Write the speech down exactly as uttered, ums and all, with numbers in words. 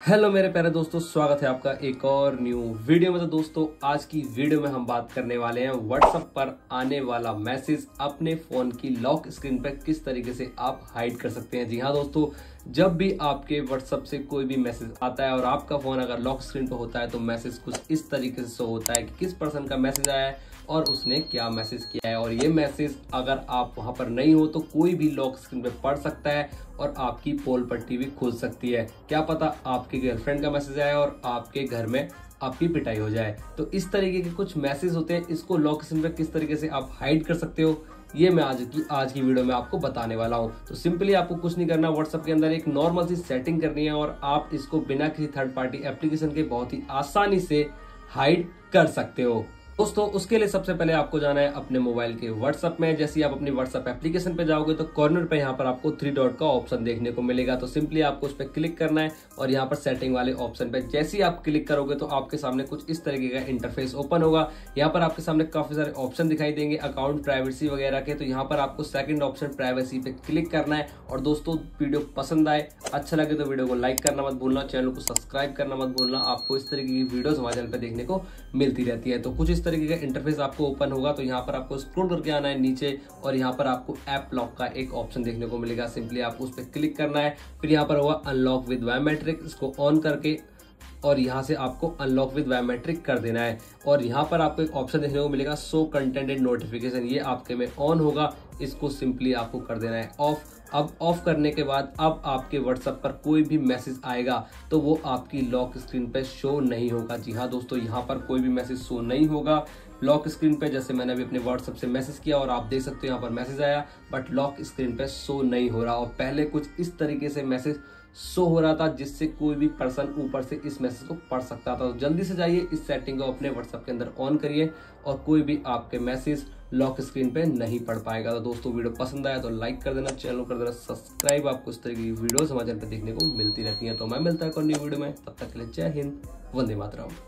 Hello मेरे प्यारे दोस्तों, स्वागत है आपका एक और न्यू वीडियो में। तो दोस्तों आज की वीडियो में हम बात करने वाले हैं व्हाट्सएप पर आने वाला मैसेज अपने फोन की लॉक स्क्रीन पर किस तरीके से आप हाइड कर सकते हैं। जी हाँ दोस्तों, जब भी आपके व्हाट्सएप से कोई भी मैसेज आता है और आपका फोन अगर लॉक स्क्रीन पर होता है तो मैसेज कुछ इस तरीके से शो होता है कि किस पर्सन का मैसेज आया है और उसने क्या मैसेज किया है। और ये मैसेज अगर आप वहां पर नहीं हो तो कोई भी लॉक स्क्रीन पे पढ़ सकता है और आपकी पोल पट्टी भी खुल सकती है। क्या पता आपके गर्लफ्रेंड का मैसेज आया और आपके घर में आपकी पिटाई हो जाए। तो इस तरीके के कुछ मैसेज होते हैं, इसको लॉक स्क्रीन पे किस तरीके से आप हाइड कर सकते हो ये मैं आज की आज की वीडियो में आपको बताने वाला हूं। तो सिंपली आपको कुछ नहीं करना, व्हाट्सएप के अंदर एक नॉर्मल सी सेटिंग करनी है और आप इसको बिना किसी थर्ड पार्टी एप्लीकेशन के बहुत ही आसानी से हाइड कर सकते हो। दोस्तों उसके लिए सबसे पहले आपको जाना है अपने मोबाइल के व्हाट्सएप में। जैसे ही आप अपनी व्हाट्सएप एप्लीकेशन पे जाओगे तो कॉर्नर पे यहाँ पर आपको थ्री डॉट का ऑप्शन देखने को मिलेगा। तो सिंपली आपको उस पर क्लिक करना है और यहाँ पर सेटिंग वाले ऑप्शन पे जैसे ही आप क्लिक करोगे तो आपके सामने कुछ इस तरीके का इंटरफेस ओपन होगा। यहाँ पर आपके सामने काफी सारे ऑप्शन दिखाई देंगे अकाउंट प्राइवेसी वगैरह के। तो यहाँ पर आपको सेकंड ऑप्शन प्राइवेसी पे क्लिक करना है। और दोस्तों वीडियो पसंद आए, अच्छा लगे तो वीडियो को लाइक करना मत भूलना, चैनल को सब्सक्राइब करना मत भूलना। आपको इस तरीके की वीडियोस हमारे चैनल पे देखने को मिलती रहती है। तो कुछ इस तरीके का इंटरफेस आपको ओपन होगा। तो यहाँ पर आपको स्क्रॉल करके आना है नीचे और यहाँ पर आपको ऐप लॉक का एक ऑप्शन देखने को मिलेगा। सिंपली आपको उस पर क्लिक करना है। फिर यहाँ पर होगा अनलॉक विद बायोमेट्रिक, इसको ऑन करके और यहाँ से आपको अनलॉक विद बायोमेट्रिक कर देना है। और यहाँ पर आपको एक ऑप्शन देखने को मिलेगा शो कंटेंट एंड नोटिफिकेशन, ये आपके में ऑन होगा, इसको सिंपली आपको कर देना है ऑफ। अब ऑफ करने के बाद अब आपके व्हाट्सएप पर कोई भी मैसेज आएगा तो वो आपकी लॉक स्क्रीन पे शो नहीं होगा। जी हाँ दोस्तों, यहाँ पर कोई भी मैसेज शो नहीं होगा लॉक स्क्रीन पे। जैसे मैंने अभी अपने व्हाट्सएप से मैसेज किया और आप देख सकते हो यहाँ पर मैसेज आया बट लॉक स्क्रीन पे शो नहीं हो रहा। और पहले कुछ इस तरीके से मैसेज शो हो रहा था जिससे कोई भी पर्सन ऊपर से इस मैसेज को पढ़ सकता था। तो जल्दी से जाइए इस सेटिंग को अपने व्हाट्सएप के अंदर ऑन करिए और कोई भी आपके मैसेज लॉक स्क्रीन पे नहीं पढ़ पाएगा। तो दोस्तों वीडियो पसंद आया तो लाइक कर देना, चैनल कर देना सब्सक्राइब। आपको इस तरह की वीडियोस हमारे चैनल पे देखने को मिलती रहती हैं। तो मैं मिलता है कोई नई वीडियो में, तब तक के लिए जय हिंद, वंदे मातरम।